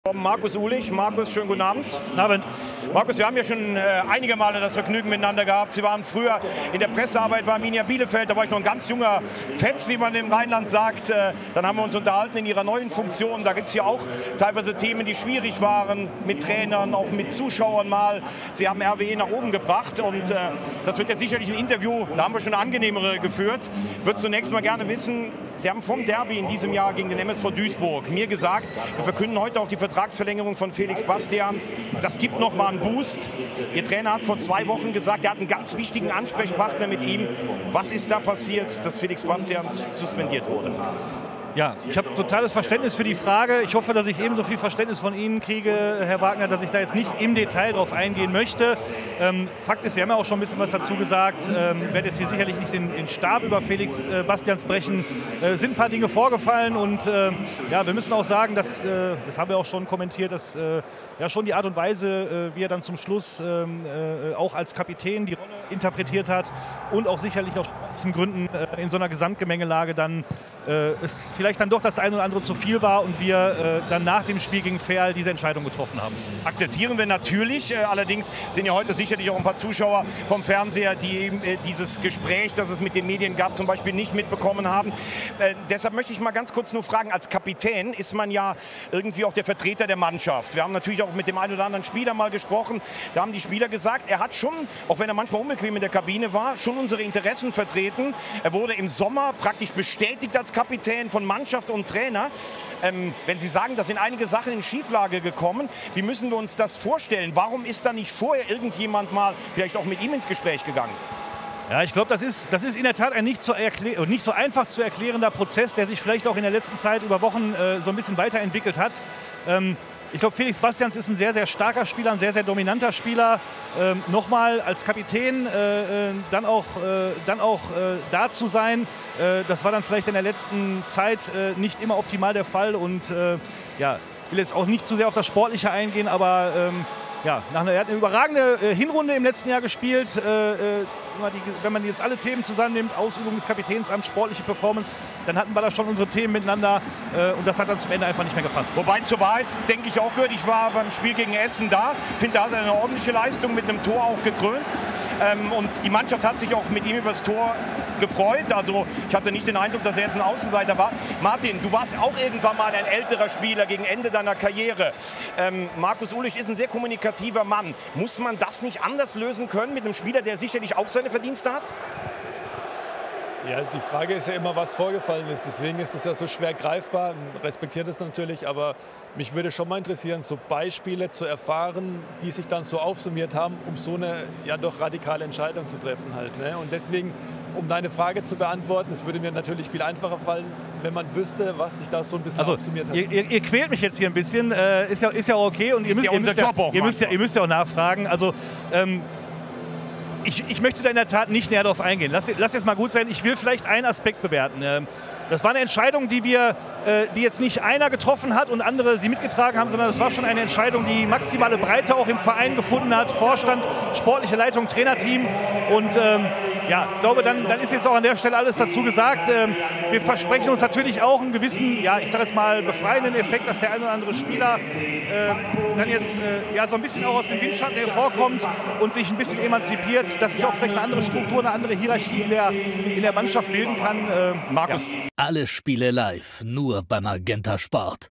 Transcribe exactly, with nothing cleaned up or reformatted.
Markus Uhlich. Markus, schönen guten Abend. Guten Abend. Markus, wir haben ja schon äh, einige Male das Vergnügen miteinander gehabt. Sie waren früher in der Pressearbeit bei Arminia Bielefeld, da war ich noch ein ganz junger Fetz, wie man im Rheinland sagt. Äh, dann haben wir uns unterhalten in Ihrer neuen Funktion. Da gibt es ja auch teilweise Themen, die schwierig waren, mit Trainern, auch mit Zuschauern mal. Sie haben R W E nach oben gebracht und äh, das wird jetzt sicherlich ein Interview, da haben wir schon angenehmere geführt. Ich würde zunächst mal gerne wissen, Sie haben vom Derby in diesem Jahr gegen den M S V Duisburg mir gesagt, wir verkünden heute auch die Vertragsverlängerung von Felix Bastians. Das gibt noch mal einen Boost. Ihr Trainer hat vor zwei Wochen gesagt, er hat einen ganz wichtigen Ansprechpartner mit ihm. Was ist da passiert, dass Felix Bastians suspendiert wurde? Ja, ich habe totales Verständnis für die Frage. Ich hoffe, dass ich ebenso viel Verständnis von Ihnen kriege, Herr Wagner, dass ich da jetzt nicht im Detail drauf eingehen möchte. Ähm, Fakt ist, wir haben ja auch schon ein bisschen was dazu gesagt. Ähm, ich werde jetzt hier sicherlich nicht den, den Stab über Felix äh, Bastians brechen. Es äh, sind ein paar Dinge vorgefallen und äh, ja, wir müssen auch sagen, dass, äh, das haben wir auch schon kommentiert, dass äh, ja schon die Art und Weise, äh, wie er dann zum Schluss ähm, äh, auch als Kapitän die Rolle interpretiert hat und auch sicherlich aus sportlichen Gründen äh, in so einer Gesamtgemengelage dann äh, es vielleicht dann doch das eine oder andere zu viel war und wir äh, dann nach dem Spiel gegen Verl diese Entscheidung getroffen haben. Akzeptieren wir natürlich, äh, allerdings sind ja heute sicherlich auch ein paar Zuschauer vom Fernseher, die eben äh, dieses Gespräch, das es mit den Medien gab, zum Beispiel nicht mitbekommen haben. Äh, deshalb möchte ich mal ganz kurz nur fragen, als Kapitän ist man ja irgendwie auch der Vertreter der Mannschaft. Wir haben natürlich auch mit dem einen oder anderen Spieler mal gesprochen, da haben die Spieler gesagt, er hat schon, auch wenn er manchmal unbequem in der Kabine war, schon unsere Interessen vertreten. Er wurde im Sommer praktisch bestätigt als Kapitän von Mannschaft und Trainer. Ähm, wenn Sie sagen, da sind einige Sachen in Schieflage gekommen, wie müssen wir uns das vorstellen? Warum ist da nicht vorher irgendjemand mal vielleicht auch mit ihm ins Gespräch gegangen? Ja, ich glaube, das ist, das ist in der Tat ein nicht so, nicht so einfach zu erklärender Prozess, der sich vielleicht auch in der letzten Zeit über Wochen äh, so ein bisschen weiterentwickelt hat. Ähm, Ich glaube, Felix Bastians ist ein sehr, sehr starker Spieler, ein sehr, sehr dominanter Spieler. Ähm, Nochmal als Kapitän äh, äh, dann auch, äh, dann auch äh, da zu sein, äh, das war dann vielleicht in der letzten Zeit äh, nicht immer optimal der Fall. Und äh, ja, ich will jetzt auch nicht zu sehr auf das Sportliche eingehen, aber ähm, ja, nach einer, er hat eine überragende äh, Hinrunde im letzten Jahr gespielt. Äh, äh, die, wenn man jetzt alle Themen zusammennimmt, Ausübung des Kapitänsamts, sportliche Performance, dann hatten wir da schon unsere Themen miteinander äh, und das hat dann zum Ende einfach nicht mehr gepasst. Wobei zur Wahrheit, denke ich, auch gehört, ich war beim Spiel gegen Essen da, finde, da hat er eine ordentliche Leistung mit einem Tor auch gekrönt. Ähm, und die Mannschaft hat sich auch mit ihm über das Tor gefreut. Also ich hatte nicht den Eindruck, dass er jetzt ein Außenseiter war. Martin, du warst auch irgendwann mal ein älterer Spieler gegen Ende deiner Karriere. Ähm, Markus Uhlich ist ein sehr kommunikativer Mann. Muss man das nicht anders lösen können mit einem Spieler, der sicherlich auch seine Verdienste hat? Ja, die Frage ist ja immer, was vorgefallen ist. Deswegen ist es ja so schwer greifbar. Respektiert es natürlich, aber mich würde schon mal interessieren, so Beispiele zu erfahren, die sich dann so aufsummiert haben, um so eine ja doch radikale Entscheidung zu treffen halt. Ne? Und deswegen, um deine Frage zu beantworten, es würde mir natürlich viel einfacher fallen, wenn man wüsste, was sich da so ein bisschen also, aufsummiert hat. Ihr, ihr, ihr quält mich jetzt hier ein bisschen, äh, ist, ja, ist ja okay und ihr müsst, ja ihr, müsst ja, ihr, müsst ja, ihr müsst ja auch nachfragen. Also, ähm, Ich, ich möchte da in der Tat nicht näher darauf eingehen. Lass, lass jetzt mal gut sein. Ich will vielleicht einen Aspekt bewerten. Das war eine Entscheidung, die wir, die jetzt nicht einer getroffen hat und andere sie mitgetragen haben, sondern das war schon eine Entscheidung, die maximale Breite auch im Verein gefunden hat. Vorstand, sportliche Leitung, Trainerteam. Und ähm, ja, ich glaube, dann, dann ist jetzt auch an der Stelle alles dazu gesagt. Ähm, wir versprechen uns natürlich auch einen gewissen, ja, ich sage jetzt mal, befreienden Effekt, dass der ein oder andere Spieler äh, dann jetzt äh, ja, so ein bisschen auch aus dem Windschatten hervorkommt und sich ein bisschen emanzipiert, dass sich auch vielleicht eine andere Struktur, eine andere Hierarchie in der, in der Mannschaft bilden kann. Äh, Markus. Ja. Alle Spiele live, nur beim Magenta Sport.